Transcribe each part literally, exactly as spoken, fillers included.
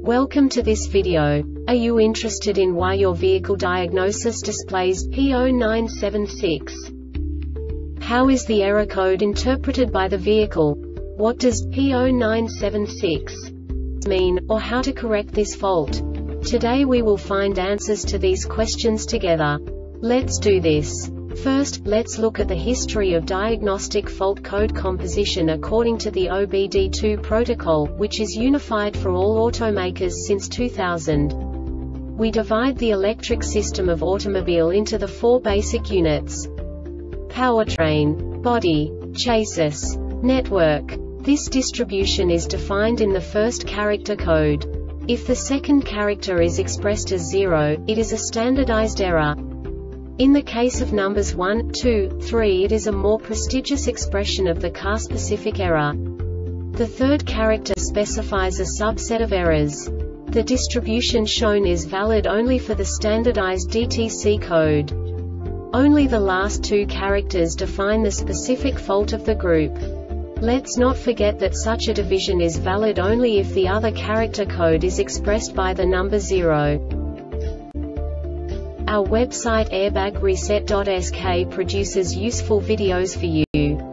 Welcome to this video. Are you interested in why your vehicle diagnosis displays P zero nine seven six? How is the error code interpreted by the vehicle? What does P zero nine seven six mean, or how to correct this fault? Today we will find answers to these questions together. Let's do this. First, let's look at the history of diagnostic fault code composition according to the O B D two protocol, which is unified for all automakers since two thousand. We divide the electric system of automobile into the four basic units: powertrain, body, chassis, network. This distribution is defined in the first character code. If the second character is expressed as zero, it is a standardized error. In the case of numbers one, two, three, it is a more prestigious expression of the car-specific error. The third character specifies a subset of errors. The distribution shown is valid only for the standardized D T C code. Only the last two characters define the specific fault of the group. Let's not forget that such a division is valid only if the other character code is expressed by the number zero. Our website airbag reset dot S K produces useful videos for you.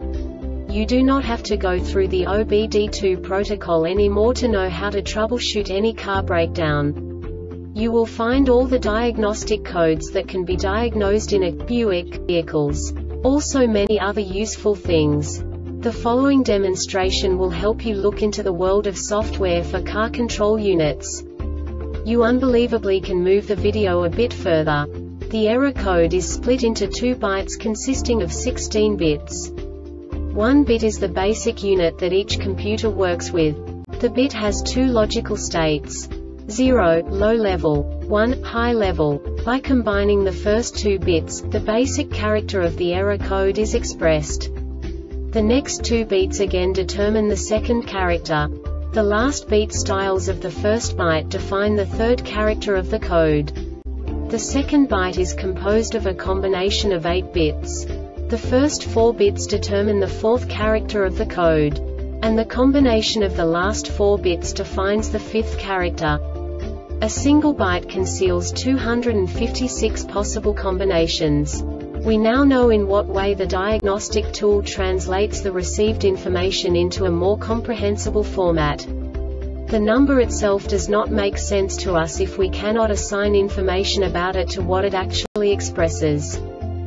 You do not have to go through the O B D two protocol anymore to know how to troubleshoot any car breakdown. You will find all the diagnostic codes that can be diagnosed in a Buick vehicles. Also many other useful things. The following demonstration will help you look into the world of software for car control units. You unbelievably can move the video a bit further. The error code is split into two bytes consisting of sixteen bits. One bit is the basic unit that each computer works with. The bit has two logical states: zero, low level, one, high level. By combining the first two bits, the basic character of the error code is expressed. The next two beats again determine the second character. The last beat styles of the first byte define the third character of the code. The second byte is composed of a combination of eight bits. The first four bits determine the fourth character of the code. And the combination of the last four bits defines the fifth character. A single byte conceals two hundred fifty-six possible combinations. We now know in what way the diagnostic tool translates the received information into a more comprehensible format. The number itself does not make sense to us if we cannot assign information about it to what it actually expresses.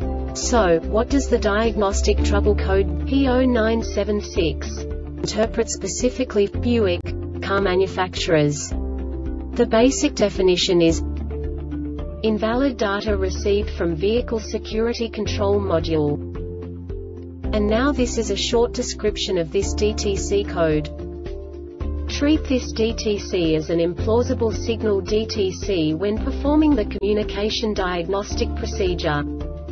So, what does the diagnostic trouble code P zero nine seven six interpret specifically for Buick car manufacturers? The basic definition is invalid data received from Vehicle Security Control Module. And now this is a short description of this D T C code. Treat this D T C as an implausible signal D T C when performing the communication diagnostic procedure.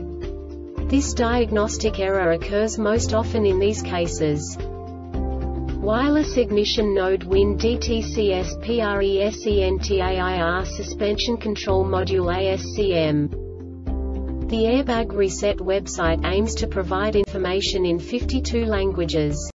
This diagnostic error occurs most often in these cases: wireless ignition node W I N D T C S PRESENTAIR suspension control module A S C M. The Airbag Reset website aims to provide information in fifty-two languages.